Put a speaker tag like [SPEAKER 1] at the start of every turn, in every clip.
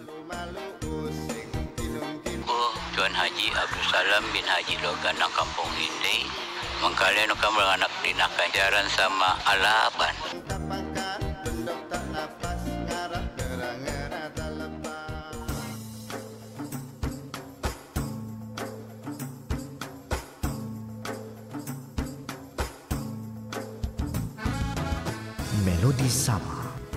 [SPEAKER 1] Tuan Haji Abdul Salam bin Haji Logan ng Kampung Hindi mengkalian kamu anak dinakan jaran sama Alaban.
[SPEAKER 2] Melodi Sabah.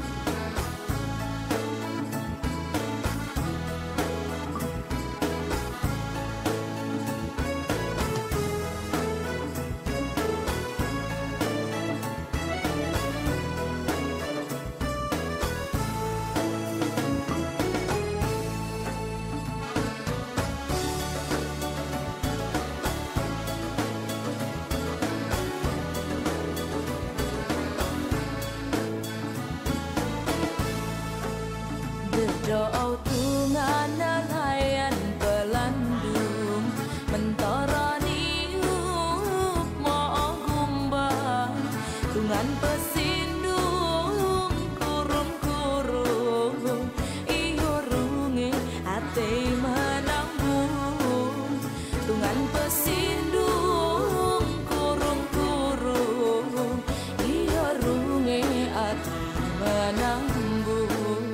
[SPEAKER 3] Doa tungan nelayan pelandung mentorani up mo gumbang tungan pesindung kurung-kurung iyo runge ate menambung tungan pesindung kurung-kurung iyo runge ate menambung.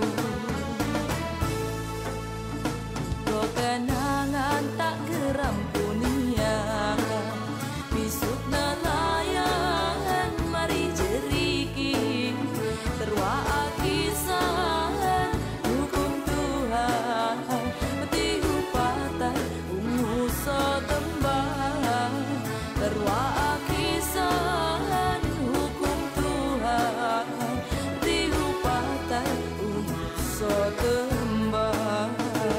[SPEAKER 3] Kenangan tak kerampunia bisuk nelayan mari jeriki terwaa kisah hukum Tuhan peti upatan ungu so tembang terwaa kisah hukum Tuhan peti upatan ungu so tembang.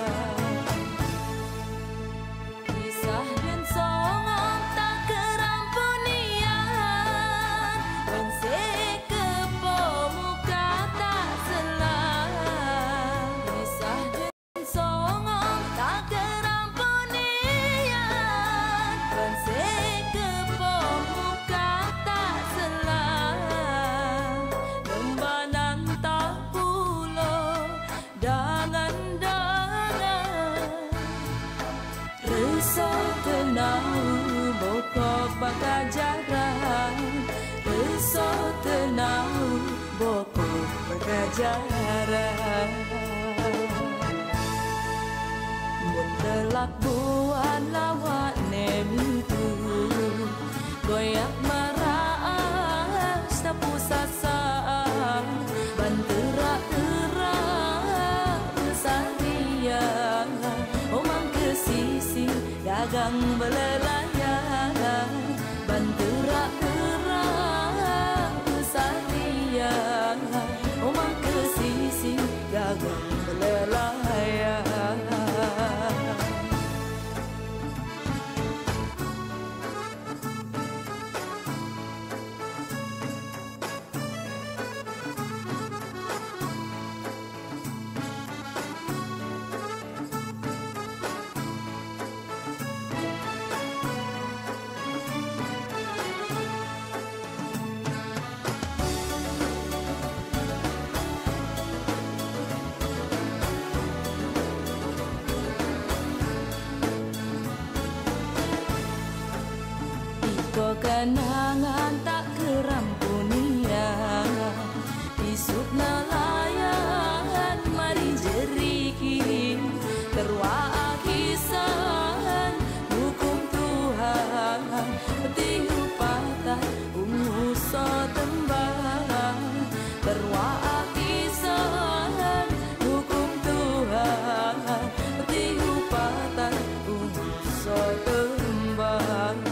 [SPEAKER 3] Bokok bakajaran Reso tenau bokok bakajaran Mun telak buan lawak nemitu Goyak meraas tapu sasaan Banterak-terak sariang Omang ke sisi dagang belelayan Banterak-terak sariang Omang ke sisi dagang belelayan. Kenangan tak kerampunia bisuk nelayan mari jeriki terwaa kisah hukum Tuhan peti upatan ungu so tembang terwaa kisah hukum Tuhan peti upatan ungu so tembang.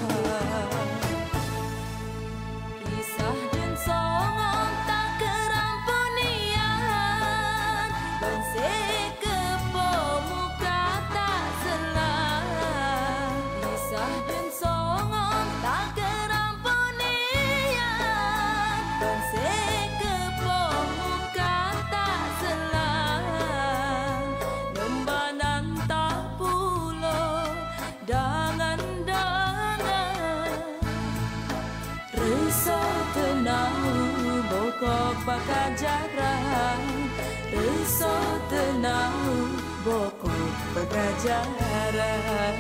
[SPEAKER 3] Bokok bakajaran Reso tenau boko pengajaran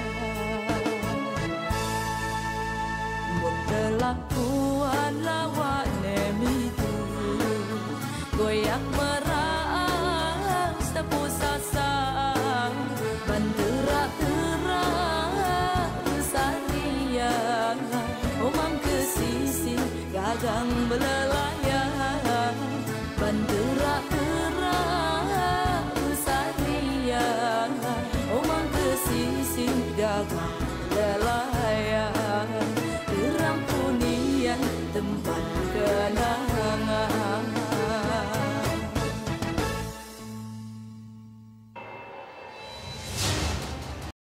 [SPEAKER 3] Muntelakuan lawak nemitu Goyak merang sepu sasang Banterak-terak sariang Omang ke sisi gagang belah